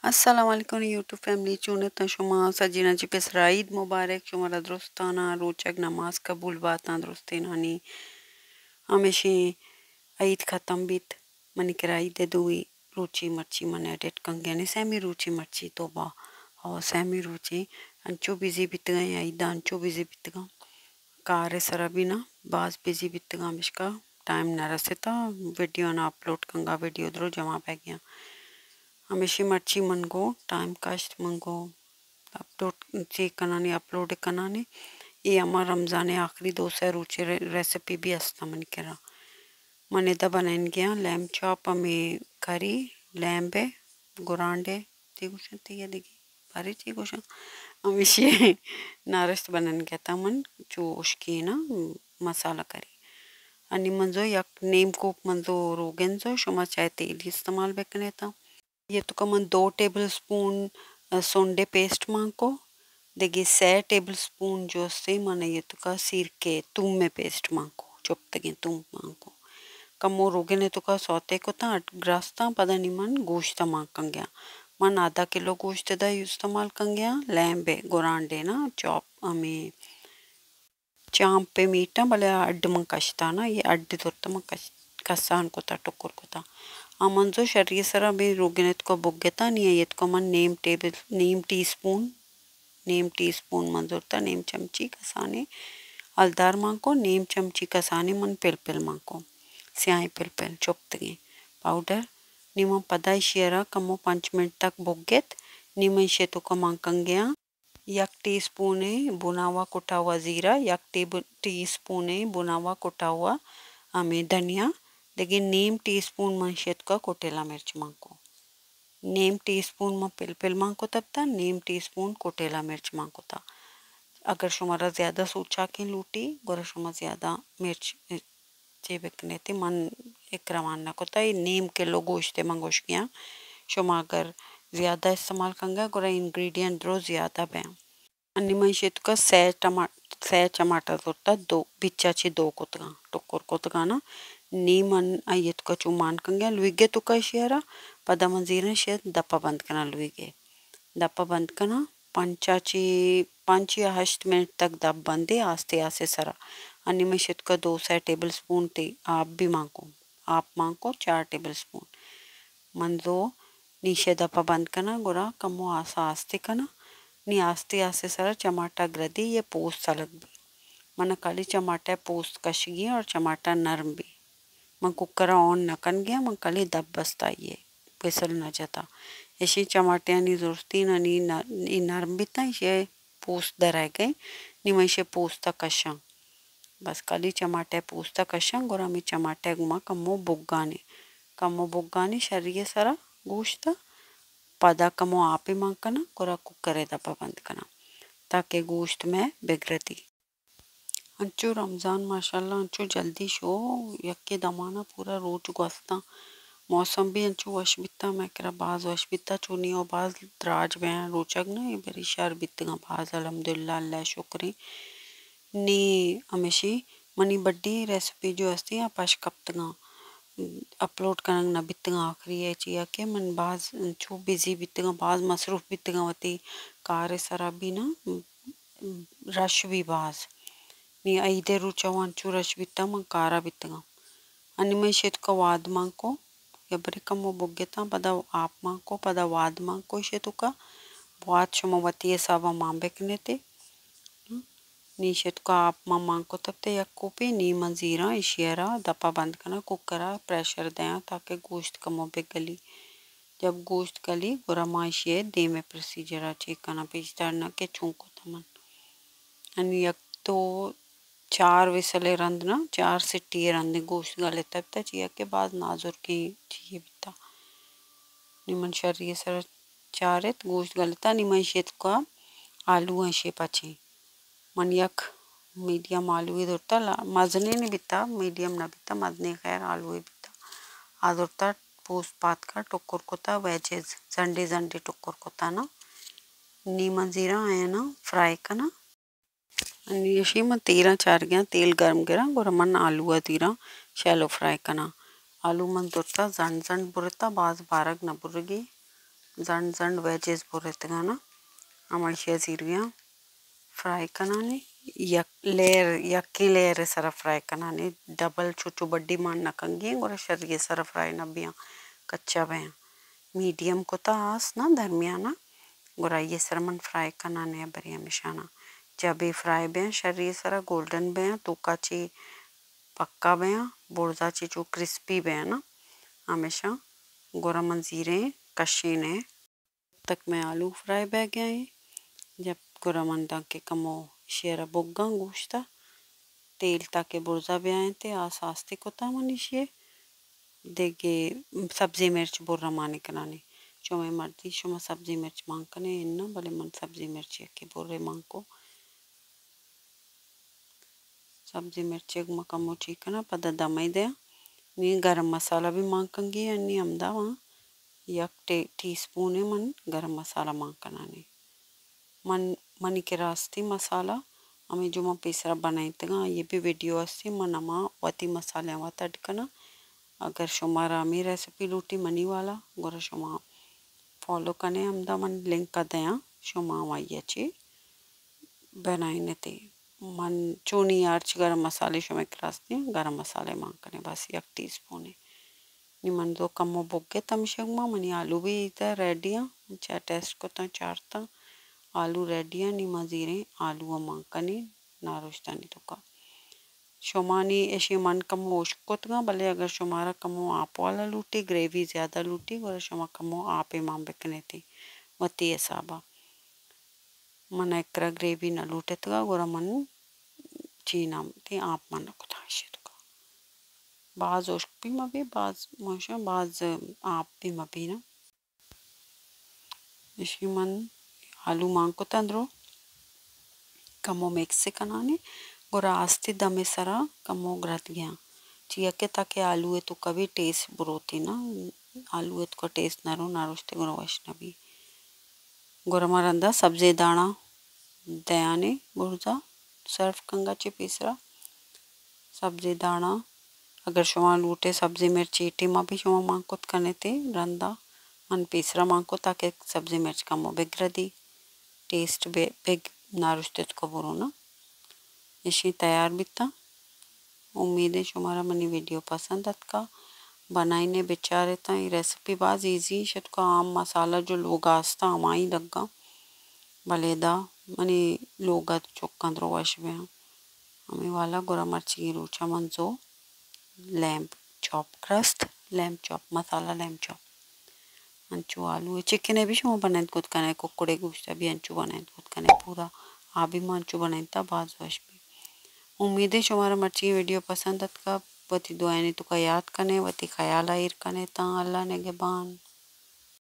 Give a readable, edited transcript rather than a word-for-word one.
Assalamu alaikum YouTube family चुनता शुमा सजीनाची पेसरा ईद मुबारक शुमारा दुरुस्ताना रोचक नमाज कबूल बाता दुरुस्तेनानी हमेशा ईद खत्म बीत मनिकरा ईद दुई रुचि मर्ची मन एडिट कंगे सैमी रुचि मर्ची तोबा और सैमी रुचि अंचो बिजी बीत गए ईद अंचो बिजी बीत गए कार्य सरा भी ना बाज बिजी बीत गए मिशका टाइम न रसे था वीडियो ना अपलोड कंगा वीडियो द्रो जमा पै गया हमेशा मर्ची मंगो टाइम कास्ट मंगो अपलोड चेक कनाने अपलोड कनाने ये हमारा रमज़ान आखिरी दोस्त रुचि रेसिपी भी अस्ता मन करा मने दा बनाइन गया लैम चॉप में करी लैम्बे गुरांडे ती कुछ ये देखी बारी ची कुछ हमेशा नारस्त बनाइन गया था मन चोश की ना मसाला करी आणि मंजो यक नेम कोप मंजो रोगेंजो शुमा चाय तेल इस्तेमाल बेकने था ये तो कमन 2 टेबल स्पून सोंडे पेस्ट मांको देखिए 6 टेबल स्पून जो से माने ये तो का सिरके तुम में पेस्ट मांको चुप तक तुम मांको कमो रोगे ने तो का सौते को ता ग्रास्ता पता नहीं मन गोश्त मांग कंगया मन आधा किलो गोश्त दा इस्तेमाल कंगया लैम्बे गोरांडे ना चॉप हमें चांप पे मीठा भले अड्ड में कष्टा ना ये अड्ड तो में कसान को ता टुकुर को ता आमंजो शरीर सरा भी रोगिनेत को बुग्गता नहीं है ये तो मन नेम टीस्पून मंजूरता नेम चमची कसाने अलदार मांको नेम चमची कसाने मन पिल मांको स्याही पिल चुपतगे पाउडर निम पदाई शेरा कमो 5 मिनट तक बुग्गेत निम शेतु को मांकंग गया 1 टीस्पून बुना हुआ कुटा हुआ जीरा 1 टीस्पून बुना हुआ कुटा हुआ हमें धनिया देखिए नेम टीस्पून मंशेत का कोटेला मिर्च मांको नेम टीस्पून में पिल मांको तब था नेम टीस्पून कोटेला मिर्च मांको था अगर शुमारा ज़्यादा सूचा के लूटी गोरा शुमा ज़्यादा मिर्च चे बेकने थे मन एक रवाना को था नेम किलो गोश्त मंगोश गया शुमा अगर ज़्यादा इस्तेमाल कंगा गोरा इंग्रेडिएंट ड्रो ज़्यादा बैं अन्य मंशेत का 6 टमाटर होता 2 बिच्चाची 2 कुतगा टुकुर कुतगा ना नीमन आयत का चुमान कंगे लुइगे तो का शेरा पदा मंजीरन शेर दप्पा बंद करना लुइगे दप्पा बंद करना 5 या 8 मिनट तक दब बंदे आस्ते आस्ते सरा अन्य में शेत का 2 टेबल स्पून ते आप मांको 4 टेबल स्पून मंजो नीचे दप्पा बंद करना गोरा कमो आसा आस्ते करना नी आस्ते आस्ते सरा टमाटा ग्रदी ये पोस्ट सलग भी मन काली टमाटा पोस्ट कशगी और टमाटा नरम भी मैं कुकर ऑन न कन गया मैं कल दब बसता ये विसल न जाता ऐसे टमाटे नहीं ज़रूरती नहीं नरम भी था ये पोस्ट दराए गए नहीं मैं इसे पोस्ता कशा बस कल टमाटे पोस्ता कशा गोरा में टमाटे गुमा कमो बुग्गाने शरीर सारा गोश्त पदा कमो आप ही मांग करना गोरा कुकर दबा बंद करना ताकि गोश्त में बिगड़ती अंचो रमज़ान माशाल्लाह अंचो जल्दी शो यक्के दमाना पूरा रोज गोस्ता मौसम भी अंचो वश बिता मैं करा बाज वश बिता चुनी और बाज द्राज बयान रोचक ना ये बड़ी शर बितगा बाज अल्हम्दुलिल्लाह अल्लाह शुक्र नी हमेशा मनी बड्डी रेसिपी जो अस्ती या पाश कप्तगा अपलोड करंग ना बितगा आखिरी है चिया के मन बाज अंचो बिजी बितगा बाज मसरूफ बितगा वती कार्य सरा भी ना रश भी बाज मी ऐदे रुचवान चूरश बिता मन कारा बितगा अनिमे शेत का वाद मांको यबरे कमो बुग्गेता पदा आप मांको पदा वाद मांको शेतु का वाद शुमवती सावा मांबेकने ते नी शेत का आप मांको तब ते यक कोपी नी मंजीरा इशियरा दपा बंद करना कुकरा प्रेशर दें ताकि गोश्त कमो पे गली जब गोश्त गली बुरा माशिए दे में प्रोसीजर चेक करना पेजदार ना के छूको तमन अनि यक तो 4 विसले रंद ना 4 सिट्टी रंद गोश्त गले तब तक चिया के बाद नाजुर की चाहिए बिता निमन शरीर सर 4 गोश्त गलता निमन शेत का आलू ऐसे पचे मन यक मीडियम आलू ही धरता मजने नहीं बिता मीडियम ना बिता मजने खैर आलू ही बिता आदरता पोस्ट पात का टुकुर कोता वेजेस जंडे टुकुर कोता ना नीमन जीरा है ना फ्राई करना अशी मग तेरा चार गया तेल गरम करा गोरा मन आलू तीरा शैलो फ्राई करना आलू मन तुरता जन बुरता बाज बारक न बुरगी जंड जंड वेजेस बोरेतगा ना अमल सीरिया फ्राई कनाने यक्की लेयर सर फ्राई कनाने डबल चुचु बड्डी मान नकंगी और शरीर सर फ्राई नबिया कच्चा भया मीडियम को तास ना दरमियाना गोरा ये सर मन फ्राई कनाने बरिया मिशाना जब ये फ्राई बें शरीर सर गोल्डन बें तो काची पक्का बें बोर्जा चीचू क्रिस्पी बें ना हमेशा गोरा मंजीरे कशीने तक मैं आलू फ्राई बह गया है जब गोरा मन के कमो शेरा बोग्गा गोश्ता तेल ताके बोर्जा बे आए थे आसास्ती को ता मनीषे देगे सब्जी मिर्च बोर्रा माने कनाने चोमे मर्दी शुमा सब्जी मिर्च मांग कने इन्ना भले मन सब्जी मिर्च के बोर्रे मांग को सब्जी मिर्च मकमो चीकना पद दमई दे नी गरम मसाला भी मांग कंगी अन्नी अमदा वहाँ एक टीस्पून मन गरम मसाला मांग कनाने मनी के रास्ती मसाला हमें जो मैं पेसरा बनाई तगा ये भी वीडियो अस्ती मनमा वती मसाले वा तड़कना अगर शुमारा मी रेसिपी लूटी मनी वाला गोरा शुमा फॉलो कने हमदा मन लिंक का दया शुमा वाई अच्छी बनाई ने ते मन चोनी आर्च गरम मसाले शुमे के रास्ते गरम मसाले मांग कने बस एक टीस्पून निमन दो कमो बोगे तम शगमा मनी आलू भी इधर रेडी है चाहे टेस्ट को ता चारता आलू रेडी है नी मजीरे आलू मांकनी नारोश्तानी तो का शोमानी ऐसी मन कमो उश्कोतगा भले अगर शुमारा कमो आप वाला लूटी ग्रेवी ज़्यादा लूटी और शुमा कमो आपे मां बेकने थी वती हिसाबा मन एकरा ग्रेवी न लूटे तगा गोरा मन चीना थी आप मन को था तो का बाज उश्क भी मबी बाज मोशा बाज आप भी मबी ना इसी मन आलू मांग को तंद्रो कमो मिक्स से कनाने गोरा आस्ते दमे सरा कमो ग्रत गया चिया के ताके आलू तो कभी टेस्ट बुरोती ना आलू को टेस्ट नरो नारोस्ते गोरा वैष्णवी गोरा मरंदा सब्जी दाना दयाने बुर्जा सर्व कंगा चे पीसरा सब्जी दाना अगर शुमा लूटे सब्जी मिर्ची टीमा भी शुमा मांगकुत कने थे रंदा मन पीसरा मांगको ताके सब्जी मिर्च कमो बिगरदी टेस्ट बिग नारुश्ते को बुरो ना इसी तैयार बिता उम्मीद है शुमारा मनी वीडियो पसंद का बनाई ने बेचारे था ये रेसिपी बाज इजी शत का आम मसाला जो लोग आस्ता हमारी लगा भलेदा मनी लोग चुक्का द्रोवश में हमें वाला गोरा मर्ची रोचा मंजो lamb chop crust lamb chop masala lamb chop अंचू आलू चिकन भी शुमा बनाए खुद कने कुकड़े गोश्त भी अंचू बनाए खुद कने पूरा आबी में अंचू बनाए था बाज वश भी उम्मीद है शुमारा मर्ची वीडियो पसंद का वती दुआएं तो का याद कने वती ख्याल आयर कने ता अल्लाह ने गेबान।